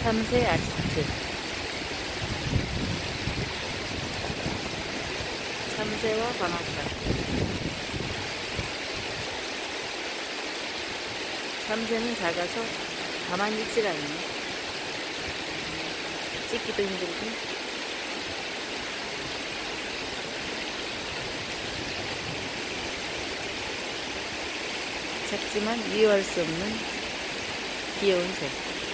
참새 아지트, 참새와 방앗간. 참새는 작아서 가만히 있질 않네. 찍기도 힘들고. 작지만 미워할 수 없는 귀여운 새.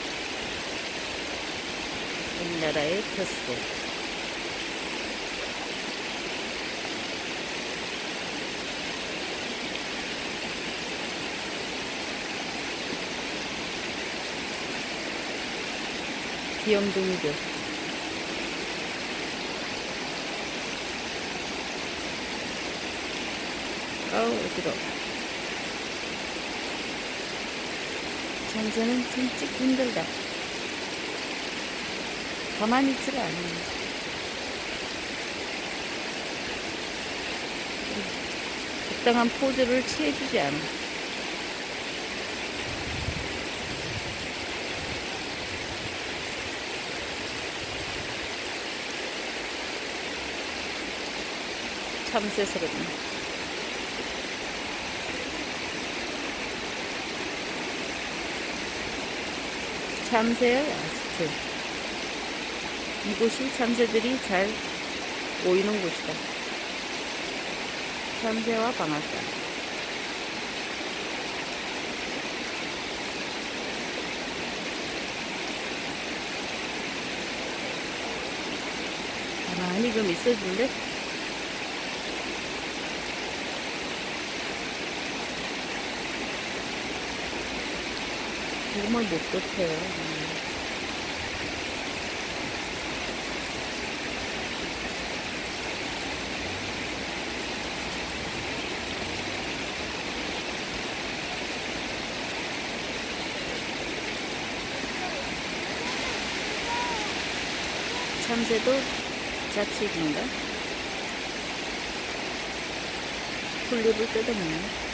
우리나라의 텃새. 귀염둥이들. 아우 어지러워. 참새는 좀 찍기 힘들다. 가만히 있지가 않아요. 적당한 포즈를 취해주지 않아. 참새스럽네. 참새의 아지트. 이곳이 참새들이 잘 모이는 곳이다. 참새와 방앗간. 가만히 좀 있어줄래? 정말 못 버텨요. 참새도 자취인가? 풀잎을 뜯어먹네.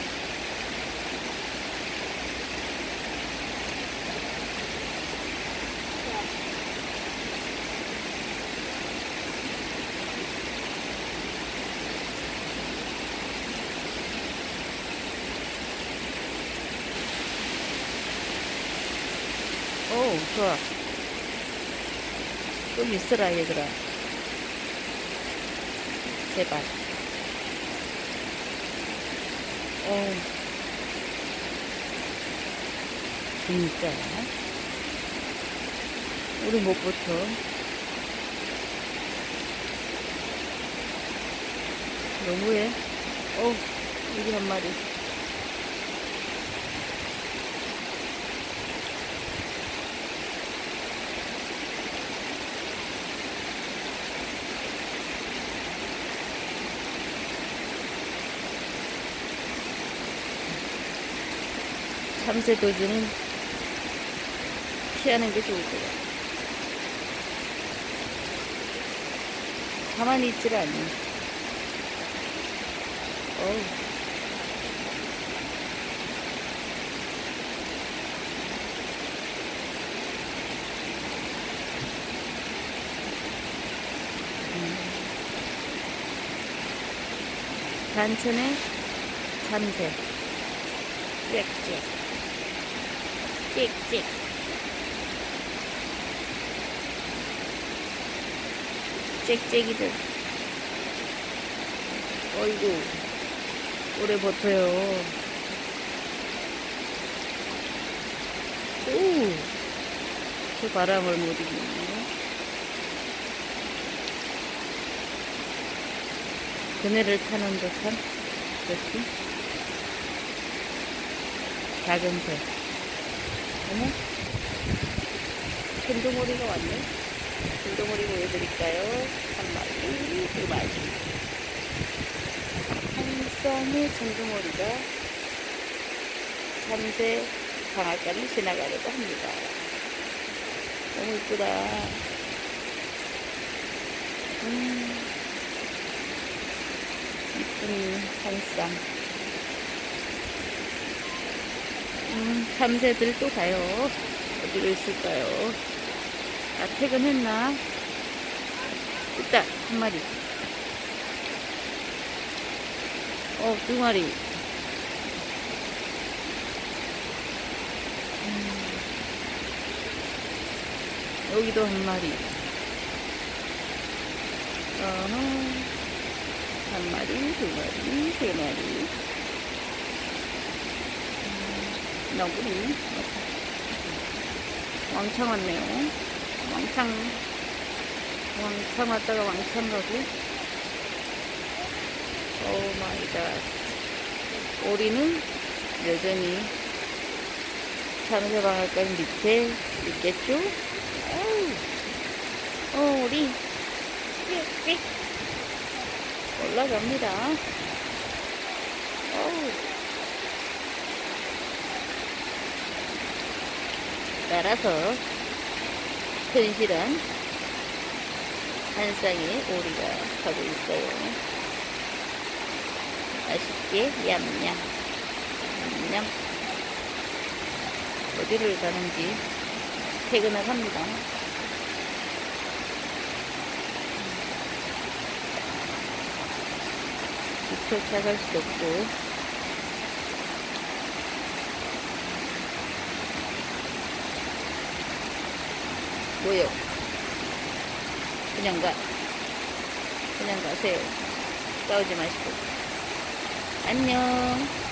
오, 좋아. 좀 있어라, 얘들아. 제발. 진짜. 우리 못 버텨. 너무해. 여기 한 마리. 참새 도주는 피하는 게 좋을 거야. 가만히 있질 않네. 단천의 참새. 꽥꽥. 찍찍. 짹짹이들. 어이구, 오래 버텨요. 저 바람을 못 이기네. 그네를 타는 듯한 느낌? 작은 새. 어머? 천둥오리가 왔네. 천둥오리 보여드릴까요? 한 마리, 두 마리. 한 쌍의 천둥오리가 참새 방앗간을 지나가려고 합니다. 너무 이쁘다. 이쁜 한 쌍. 참새들 또 가요. 어디로 있을까요? 아, 퇴근했나? 있다, 한 마리. 두 마리. 여기도 한 마리. 한 마리, 두 마리, 세 마리. 너구리. 왕창 왔네요. 왕창 왔다가 왕창 가고. 오 마이 갓. 오리는 여전히 잠에서 방앗간 밑에 있겠죠? 오리. 삑삑. 올라갑니다. 따라서 튼실한 한 쌍의 오리가 가고 있어요. 맛있게 얌얌 얌얌. 어디를 가는지 퇴근을 합니다. 도착할 수도 없고. 뭐요? 그냥 가세요. 싸우지 마시고. 안녕.